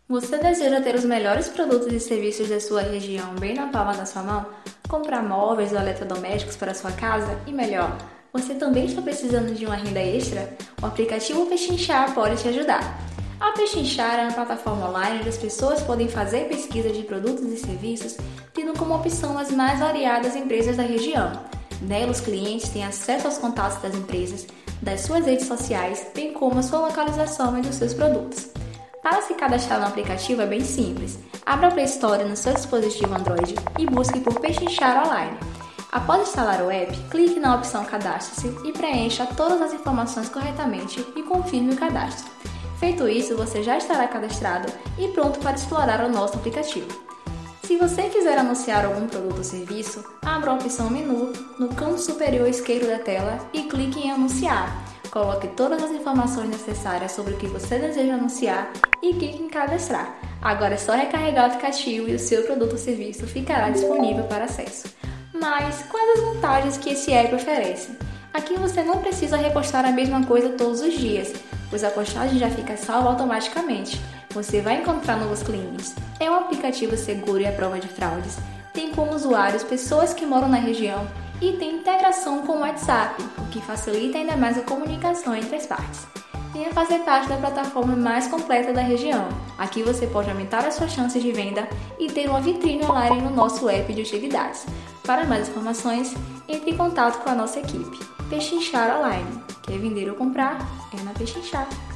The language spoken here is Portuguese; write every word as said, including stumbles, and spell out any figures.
Você deseja ter os melhores produtos e serviços da sua região bem na palma da sua mão? Comprar móveis ou eletrodomésticos para sua casa? E melhor, você também está precisando de uma renda extra? O aplicativo Pechinchar pode te ajudar. A Pechinchar é uma plataforma online onde as pessoas podem fazer pesquisa de produtos e serviços, tendo como opção as mais variadas empresas da região. Nela, os clientes têm acesso aos contatos das empresas, das suas redes sociais, bem como a sua localização e dos seus produtos. Para se cadastrar no aplicativo é bem simples. Abra a Play Store no seu dispositivo Android e busque por Pechinchar Online. Após instalar o app, clique na opção Cadastre-se e preencha todas as informações corretamente e confirme o cadastro. Feito isso, você já estará cadastrado e pronto para explorar o nosso aplicativo. Se você quiser anunciar algum produto ou serviço, abra a opção Menu no canto superior esquerdo da tela e clique em Anunciar. Coloque todas as informações necessárias sobre o que você deseja anunciar e clique em Cadastrar. Agora é só recarregar o aplicativo e o seu produto ou serviço ficará disponível para acesso. Mas quais as vantagens que esse app oferece? Aqui você não precisa repostar a mesma coisa todos os dias, pois a postagem já fica salva automaticamente. Você vai encontrar novos clientes. É um aplicativo seguro e à prova de fraudes. Tem como usuários pessoas que moram na região e tem integração com o WhatsApp, o que facilita ainda mais a comunicação entre as partes. Venha fazer parte da plataforma mais completa da região. Aqui você pode aumentar as suas chances de venda e ter uma vitrine online no nosso app de utilidades. Para mais informações, entre em contato com a nossa equipe. Pechinchar Online. Quer vender ou comprar? É na Pechinchar.